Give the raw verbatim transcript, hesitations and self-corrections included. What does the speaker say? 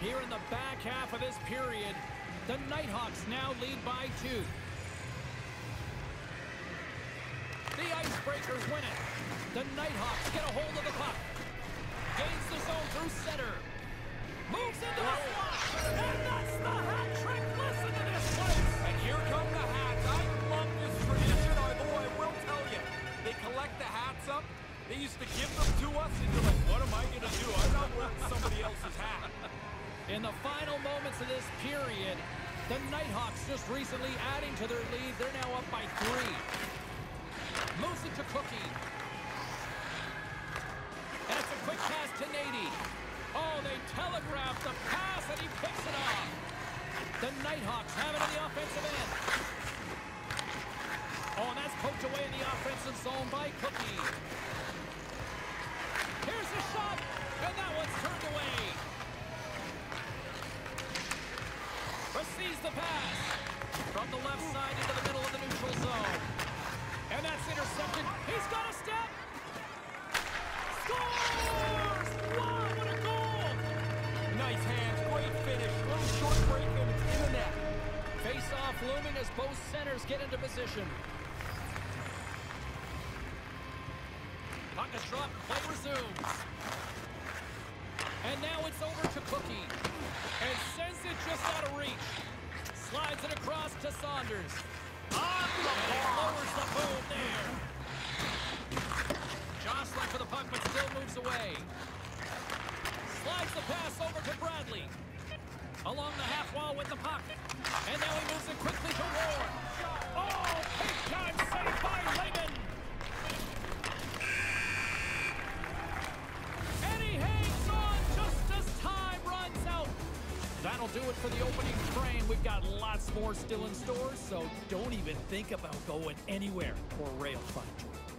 here in the back half of this period. The Nighthawks now lead by two. The Icebreakers win it. The Nighthawks get a hold of the puck. Gains the zone through center. Moves into the slot. And that's the hat trick. Listen to this place. And here come the hats. I love this tradition, although I will tell you, they collect the hats up. They used to give them to us, and you're like, what am I going to do? I'm not wearing somebody else's hat. In the final moments of this period, the Nighthawks just recently adding to their lead. They're now up by three. Moves it to Cookie. And it's a quick pass to Nady. Oh, they telegraphed the pass, and he picks it off. The Nighthawks have it in the offensive end. Oh, and that's poked away in the offensive zone by Cookie. Here's the shot, and that one's turned away. Receives the pass from the left side into the middle of the neutral zone. And that's intercepted. He's got a step. Scores! Wow, what a goal! Nice hands, great finish. Little short break, and it's in the net. Face-off looming as both centers get into position. Puck is dropped, play resumes. And now it's over to Cookie. And sends it just out of reach. Slides it across to Saunders. On the and he lowers the boom there. Jostling for the puck, but still moves away. Slides the pass over to Bradley. Along the half wall with the puck. And now he moves it quickly to Ward. Oh, big time save by Layman. And he hangs on just as time runs out. That'll do it for the opening frame. We've got lots more still in store, so don't even think about going anywhere, or Ray will find you.